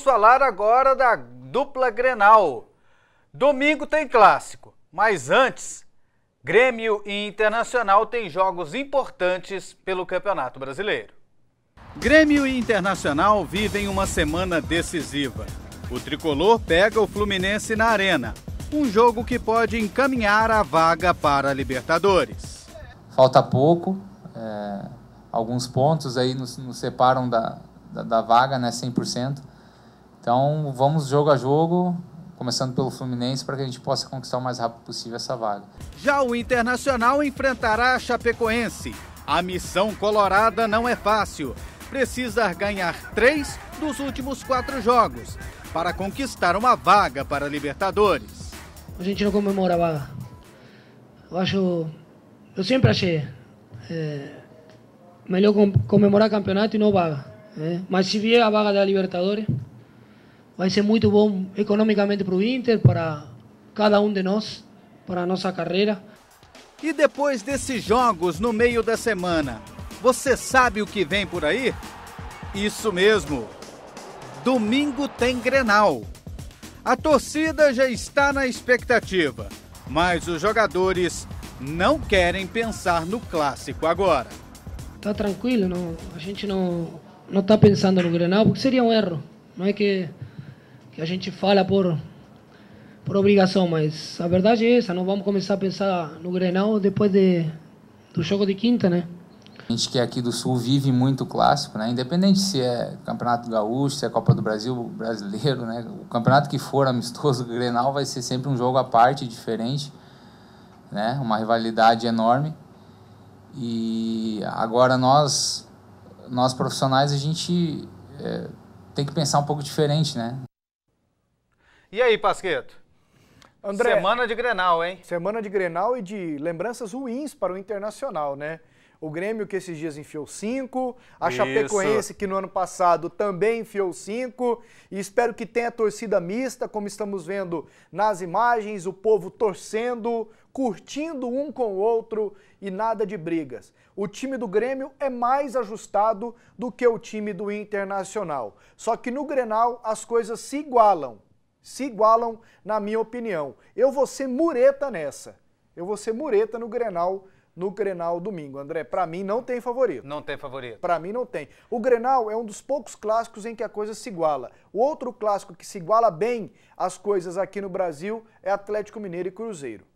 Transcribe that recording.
falar agora da dupla Grenal. Domingo tem clássico, mas antes, Grêmio e Internacional têm jogos importantes pelo Campeonato Brasileiro. Grêmio e Internacional vivem uma semana decisiva. O tricolor pega o Fluminense na Arena, um jogo que pode encaminhar a vaga para a Libertadores. Falta pouco, alguns pontos aí nos separam da vaga, né, 100%. Então vamos jogo a jogo, começando pelo Fluminense, para que a gente possa conquistar o mais rápido possível essa vaga. Já o Internacional enfrentará a Chapecoense. A missão colorada não é fácil. Precisa ganhar 3 dos últimos 4 jogos para conquistar uma vaga para a Libertadores. A gente não comemora a vaga. Eu sempre achei melhor comemorar campeonato e não vaga. Mas se vier a vaga da Libertadores, vai ser muito bom economicamente para o Inter, para cada um de nós, para a nossa carreira. E depois desses jogos no meio da semana, você sabe o que vem por aí? Isso mesmo, domingo tem Grenal. A torcida já está na expectativa, mas os jogadores não querem pensar no clássico agora. Tá tranquilo, não, a gente não está pensando no Grenal, porque seria um erro. Não é que a gente fala por obrigação, mas a verdade é essa, não vamos começar a pensar no Grenal depois do jogo de quinta, né? A gente que é aqui do Sul vive muito o clássico, né? Independente se é Campeonato Gaúcho, se é Copa do Brasil, brasileiro, né? O campeonato que for amistoso, o Grenal vai ser sempre um jogo à parte, diferente, né? Uma rivalidade enorme. E agora nós profissionais, a gente tem que pensar um pouco diferente, né? E aí, Pasquetto? André, semana de Grenal, hein? Semana de Grenal e de lembranças ruins para o Internacional, né? O Grêmio que esses dias enfiou 5, a Chapecoense que no ano passado também enfiou 5, e espero que tenha torcida mista, como estamos vendo nas imagens, o povo torcendo, curtindo um com o outro e nada de brigas. O time do Grêmio é mais ajustado do que o time do Internacional, só que no Grenal as coisas se igualam na minha opinião. Eu vou ser mureta nessa, eu vou ser mureta no Grenal domingo. André, pra mim não tem favorito. Não tem favorito. Pra mim não tem. O Grenal é um dos poucos clássicos em que a coisa se iguala. O outro clássico que se iguala bem as coisas aqui no Brasil é Atlético Mineiro e Cruzeiro.